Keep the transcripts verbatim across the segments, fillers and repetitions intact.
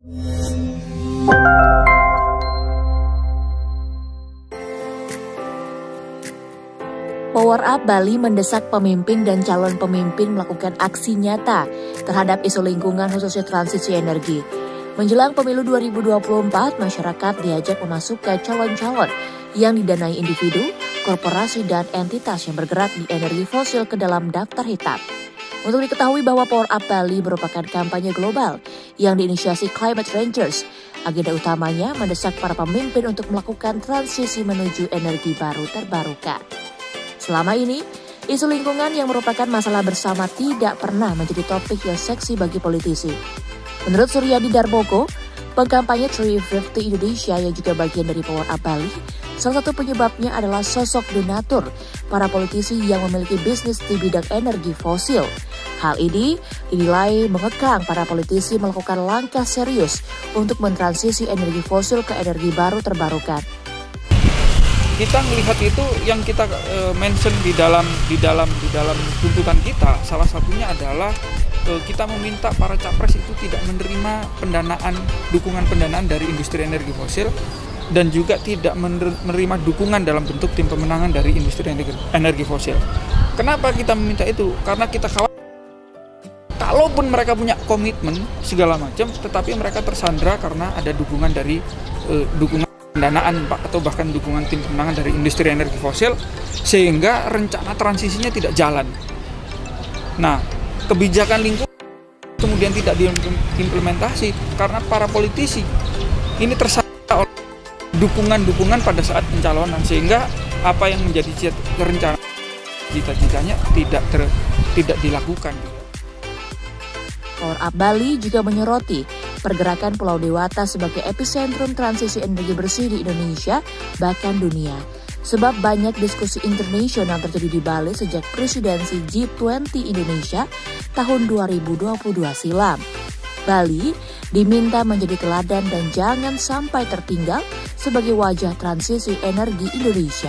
Power Up Bali mendesak pemimpin dan calon pemimpin melakukan aksi nyata terhadap isu lingkungan khususnya transisi energi. Menjelang pemilu dua ribu dua puluh empat, masyarakat diajak memasukkan calon-calon yang didanai individu, korporasi, dan entitas yang bergerak di energi fosil ke dalam daftar hitam. Untuk diketahui bahwa Power Up Bali merupakan kampanye global yang diinisiasi Climate Rangers. Agenda utamanya mendesak para pemimpin untuk melakukan transisi menuju energi baru terbarukan. Selama ini, isu lingkungan yang merupakan masalah bersama tidak pernah menjadi topik yang seksi bagi politisi. Menurut Suryadi Darmoko, pengkampanye tiga lima puluh Indonesia yang juga bagian dari Power Up Bali, salah satu penyebabnya adalah sosok donatur para politisi yang memiliki bisnis di bidang energi fosil. Hal ini dinilai mengekang para politisi melakukan langkah serius untuk mentransisi energi fosil ke energi baru terbarukan. Kita melihat itu yang kita uh, mention di dalam di dalam di dalam tuntutan kita, salah satunya adalah uh, kita meminta para capres itu tidak menerima pendanaan dukungan pendanaan dari industri energi fosil dan juga tidak menerima dukungan dalam bentuk tim pemenangan dari industri energi, energi fosil. Kenapa kita meminta itu? Karena kita khawatir kalaupun mereka punya komitmen segala macam, tetapi mereka tersandra karena ada dukungan dari uh, dukungan pendanaan Pak atau bahkan dukungan tim pemenangan dari industri energi fosil sehingga rencana transisinya tidak jalan. Nah, kebijakan lingkungan kemudian tidak diimplementasi karena para politisi ini tersandra oleh dukungan-dukungan pada saat pencalonan sehingga apa yang menjadi rencana cita-citanya tidak ter, tidak dilakukan. Power Up Bali juga menyoroti pergerakan Pulau Dewata sebagai epicentrum transisi energi bersih di Indonesia, bahkan dunia. Sebab banyak diskusi internasional terjadi di Bali sejak presidensi G dua puluh Indonesia tahun dua ribu dua puluh dua silam. Bali diminta menjadi teladan dan jangan sampai tertinggal sebagai wajah transisi energi Indonesia.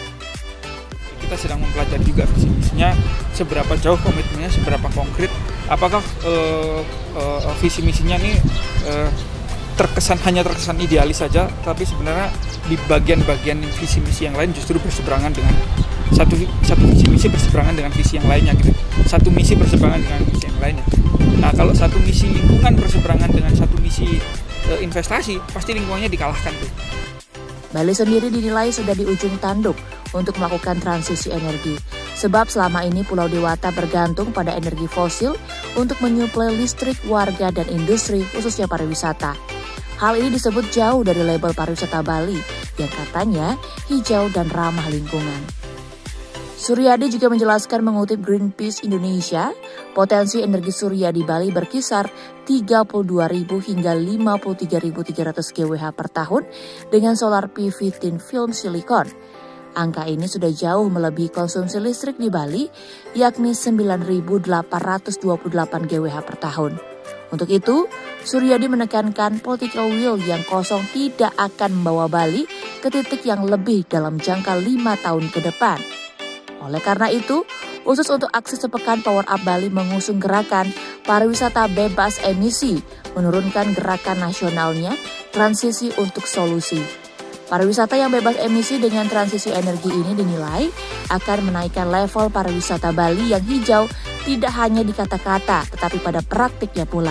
Kita sedang mempelajari juga visi-misinya, seberapa jauh komitmennya, seberapa konkret, apakah uh, uh, visi misinya ini uh, terkesan hanya terkesan idealis saja, tapi sebenarnya di bagian-bagian visi misi yang lain justru berseberangan dengan satu satu visi misi berseberangan dengan visi yang lainnya gitu, satu misi berseberangan dengan misi yang lainnya. Nah, kalau satu misi lingkungan berseberangan dengan satu misi uh, investasi, pasti lingkungannya dikalahkan tuh. Bali sendiri dinilai sudah di ujung tanduk untuk melakukan transisi energi. Sebab selama ini Pulau Dewata bergantung pada energi fosil untuk menyuplai listrik warga dan industri, khususnya pariwisata. Hal ini disebut jauh dari label pariwisata Bali yang katanya hijau dan ramah lingkungan. Suryadi juga menjelaskan mengutip Greenpeace Indonesia, potensi energi surya di Bali berkisar tiga puluh dua ribu hingga lima puluh tiga ribu tiga ratus gigawatt per tahun dengan solar P V thin film silikon. Angka ini sudah jauh melebihi konsumsi listrik di Bali, yakni sembilan ribu delapan ratus dua puluh delapan gigawatt per tahun. Untuk itu, Suryadi menekankan political will yang kosong tidak akan membawa Bali ke titik yang lebih dalam jangka lima tahun ke depan. Oleh karena itu, khusus untuk aksi sepekan Power Up Bali mengusung gerakan pariwisata bebas emisi, menurunkan gerakan nasionalnya transisi untuk solusi. Pariwisata yang bebas emisi dengan transisi energi ini dinilai akan menaikkan level pariwisata Bali yang hijau tidak hanya di kata-kata, tetapi pada praktiknya pula.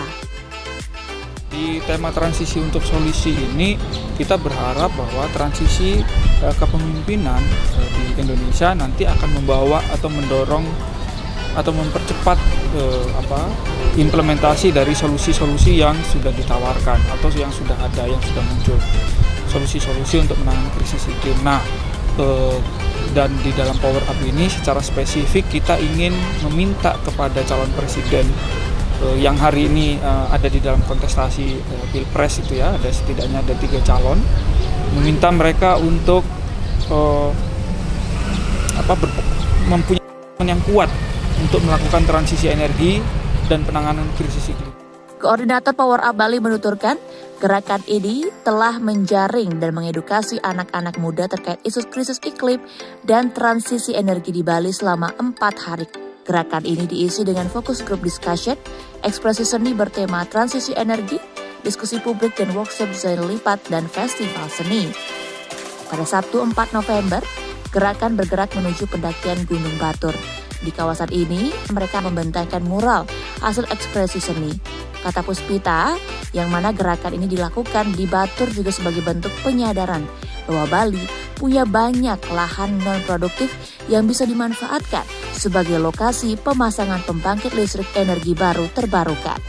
Di tema transisi untuk solusi ini, kita berharap bahwa transisi eh, kepemimpinan eh, di Indonesia nanti akan membawa atau mendorong atau mempercepat eh, apa implementasi dari solusi-solusi yang sudah ditawarkan atau yang sudah ada, yang sudah muncul. Solusi-solusi untuk menangani krisis iklim. Nah, eh, dan di dalam Power Up ini secara spesifik kita ingin meminta kepada calon presiden eh, yang hari ini eh, ada di dalam kontestasi eh, Pilpres itu ya, ada setidaknya ada tiga calon, meminta mereka untuk eh, apa ber, mempunyai komitmen yang kuat untuk melakukan transisi energi dan penanganan krisis iklim. Koordinator Power Up Bali menuturkan, gerakan ini telah menjaring dan mengedukasi anak-anak muda terkait isu krisis iklim dan transisi energi di Bali selama empat hari. Gerakan ini diisi dengan fokus group discussion, ekspresi seni bertema transisi energi, diskusi publik dan workshop desain lipat dan festival seni. Pada Sabtu empat November, gerakan bergerak menuju pendakian Gunung Batur. Di kawasan ini, mereka membentangkan mural hasil ekspresi seni. Kata Puspita, yang mana gerakan ini dilakukan di Batur juga sebagai bentuk penyadaran bahwa Bali punya banyak lahan non-produktif yang bisa dimanfaatkan sebagai lokasi pemasangan pembangkit listrik energi baru terbarukan.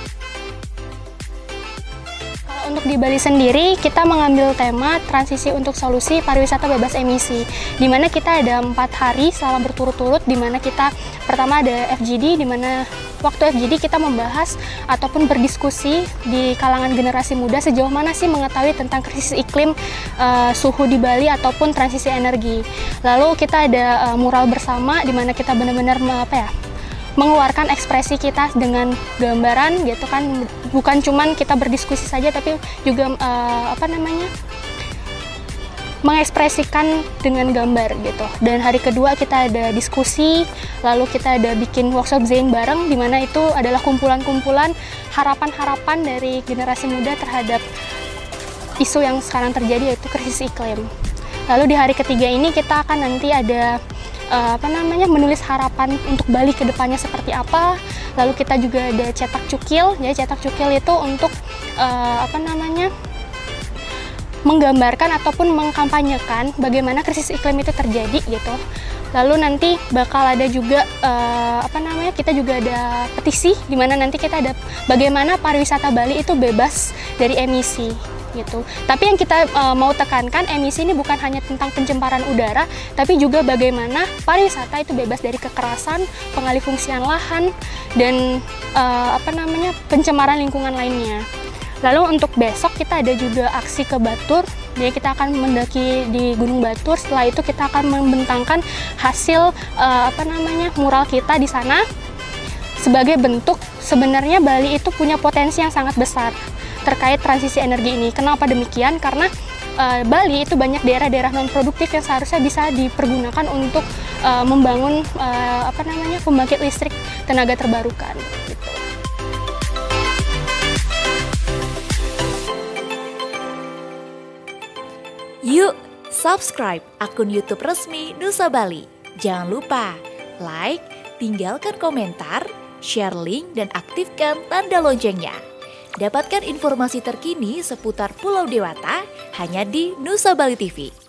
Untuk di Bali sendiri, kita mengambil tema transisi untuk solusi pariwisata bebas emisi, di mana kita ada empat hari selama berturut-turut, di mana kita pertama ada F G D, di mana waktu F G D kita membahas ataupun berdiskusi di kalangan generasi muda sejauh mana sih mengetahui tentang krisis iklim, uh, suhu di Bali ataupun transisi energi. Lalu kita ada uh, mural bersama, di mana kita benar-benar apa ya? mengeluarkan ekspresi kita dengan gambaran gitu kan, bukan cuman kita berdiskusi saja tapi juga uh, apa namanya mengekspresikan dengan gambar gitu. Dan hari kedua kita ada diskusi, lalu kita ada bikin workshop desain bareng, di mana itu adalah kumpulan-kumpulan harapan-harapan dari generasi muda terhadap isu yang sekarang terjadi, yaitu krisis iklim. Lalu di hari ketiga ini kita akan nanti ada Uh, apa namanya menulis harapan untuk Bali ke depannya seperti apa. Lalu kita juga ada cetak cukil, ya cetak cukil itu untuk uh, apa namanya menggambarkan ataupun mengkampanyekan bagaimana krisis iklim itu terjadi gitu. Lalu nanti bakal ada juga uh, apa namanya kita juga ada petisi, di mana nanti kita ada bagaimana pariwisata Bali itu bebas dari emisi gitu. Tapi yang kita uh, mau tekankan, emisi ini bukan hanya tentang pencemaran udara, tapi juga bagaimana pariwisata itu bebas dari kekerasan, pengalihfungsian lahan, dan uh, apa namanya pencemaran lingkungan lainnya. Lalu untuk besok kita ada juga aksi ke Batur, jadi kita akan mendaki di Gunung Batur. Setelah itu kita akan membentangkan hasil uh, apa namanya mural kita di sana sebagai bentuk sebenarnya Bali itu punya potensi yang sangat besar terkait transisi energi ini. Kenapa demikian? Karena uh, Bali itu banyak daerah-daerah non produktif yang seharusnya bisa dipergunakan untuk uh, membangun uh, apa namanya pembangkit listrik tenaga terbarukan. Gitu. Yuk, subscribe akun YouTube resmi Nusa Bali. Jangan lupa like, tinggalkan komentar, share link, dan aktifkan tanda loncengnya. Dapatkan informasi terkini seputar Pulau Dewata hanya di Nusa Bali T V.